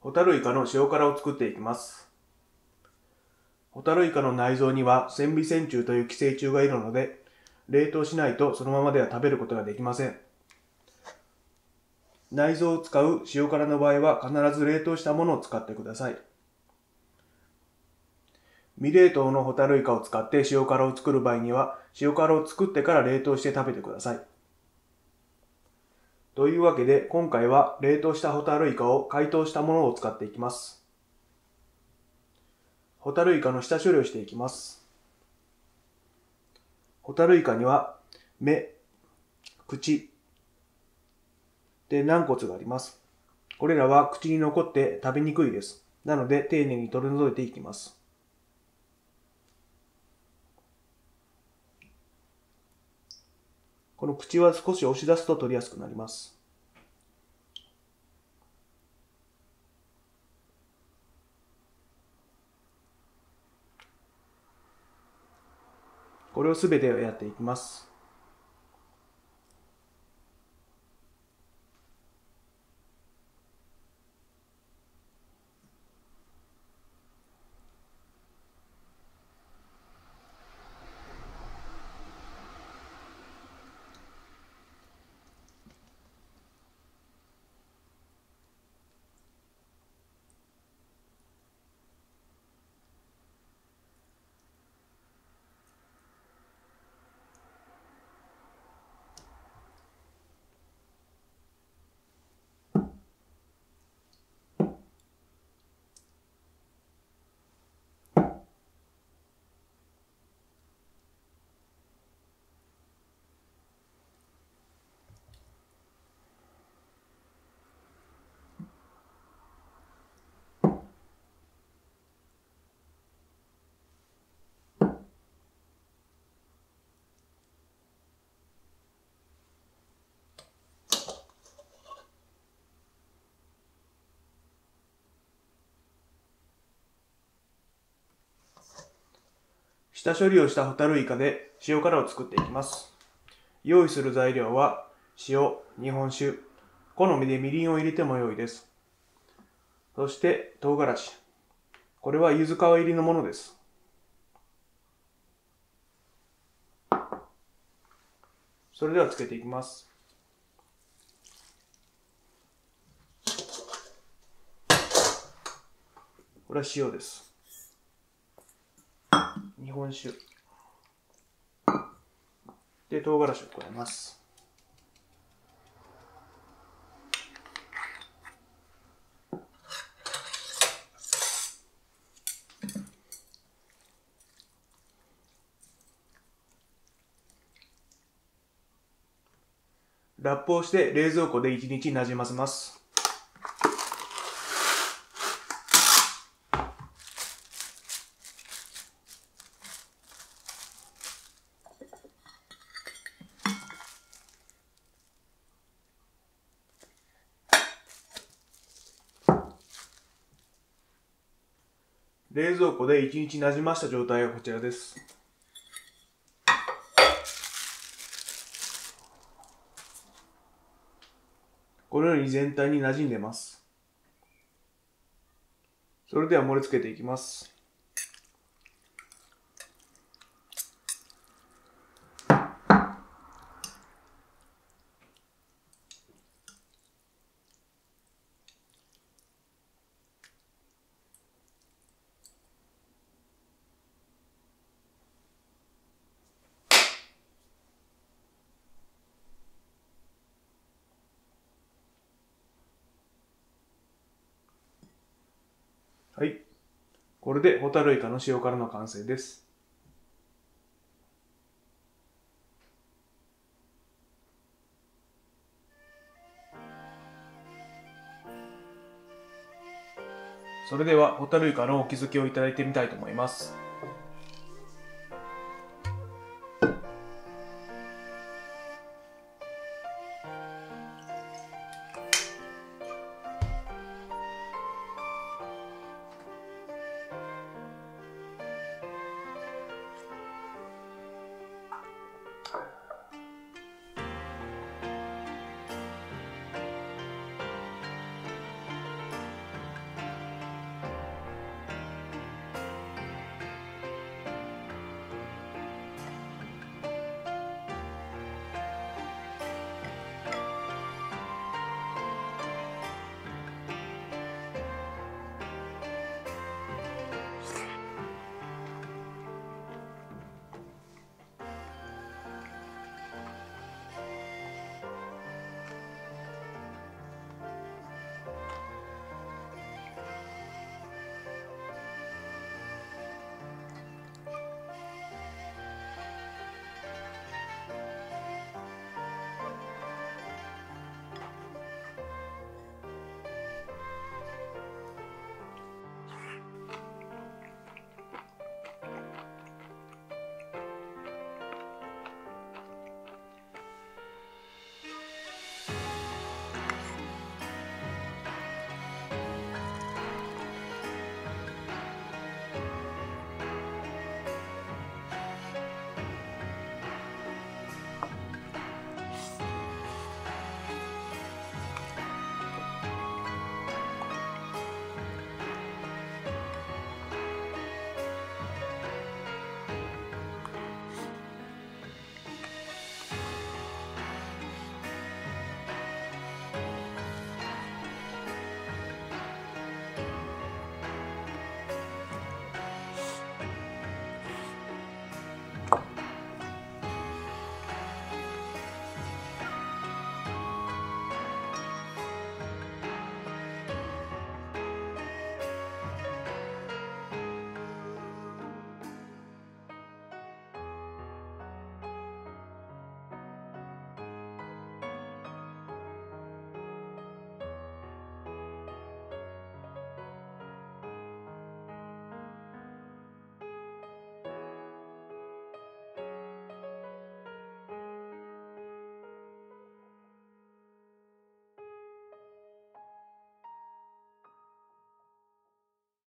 ホタルイカの塩辛を作っていきます。ホタルイカの内臓には線微線虫という寄生虫がいるので、冷凍しないとそのままでは食べることができません。内臓を使う塩辛の場合は必ず冷凍したものを使ってください。未冷凍のホタルイカを使って塩辛を作る場合には、塩辛を作ってから冷凍して食べてください。というわけで、今回は冷凍したホタルイカを解凍したものを使っていきます。ホタルイカの下処理をしていきます。ホタルイカには目、口で軟骨があります。これらは口に残って食べにくいです。なので丁寧に取り除いていきます。この口は少し押し出すと取りやすくなります。これをすべてやっていきます。下処理をしたホタルイカで塩辛を作っていきます。用意する材料は塩、日本酒、好みでみりんを入れても良いです。そして唐辛子。これは柚子皮入りのものです。それではつけていきます。これは塩です。日本酒で唐辛子を加えます。ラップをして冷蔵庫で1日なじませます。冷蔵庫で1日なじました状態がこちらです。このように全体に馴染んでます。それでは盛り付けていきます。はい。これでホタルイカの塩辛の完成です。それではホタルイカのお気づきをいただいてみたいと思います。